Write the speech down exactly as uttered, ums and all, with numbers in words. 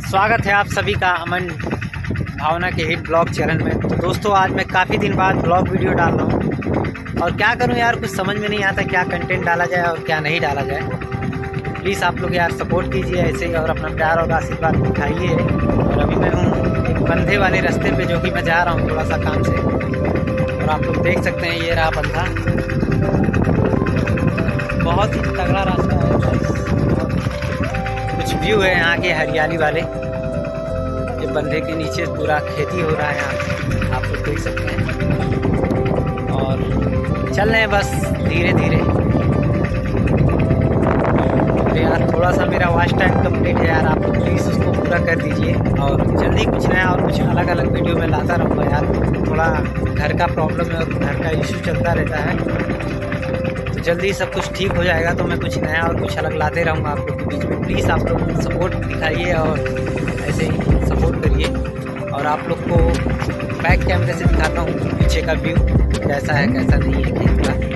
स्वागत है आप सभी का अमन भावना के हिट ब्लॉग चैनल में। तो दोस्तों, आज मैं काफ़ी दिन बाद ब्लॉग वीडियो डाल रहा हूँ और क्या करूँ यार, कुछ समझ में नहीं आता क्या कंटेंट डाला जाए और क्या नहीं डाला जाए। प्लीज़ आप लोग यार सपोर्ट कीजिए ऐसे ही और अपना प्यार और आशीर्वाद दिखाइए। और अभी मैं हूँ एक बंधे वाले रास्ते पे, जो कि मैं जा रहा हूँ थोड़ा सा काम से, और आप लोग देख सकते हैं ये रहा बंधा। बहुत ही तगड़ा रास्ता है, कुछ व्यू है यहाँ के हरियाली वाले। ये बंधे के नीचे पूरा खेती हो रहा है यहाँ, आप लोग देख सकते हैं। और चल रहे हैं बस धीरे धीरे। तो यार थोड़ा सा मेरा वॉच टाइम कंप्लीट है यार, आप लोग प्लीज़ उसको पूरा कर दीजिए। और जल्दी कुछ नया और कुछ अलग अलग वीडियो में लाता रहूँगा यार। थोड़ा घर का प्रॉब्लम है और घर का इशू चलता रहता है, तो जल्दी सब कुछ ठीक हो जाएगा तो मैं कुछ नया और कुछ अलग लाते रहूँगा आप लोग के बीच में। प्लीज़ आप लोग सपोर्ट दिखाइए और ऐसे ही सपोर्ट करिए। और आप लोग को बैक कैमरे से दिखाता हूँ पीछे का व्यू कैसा है कैसा नहीं है।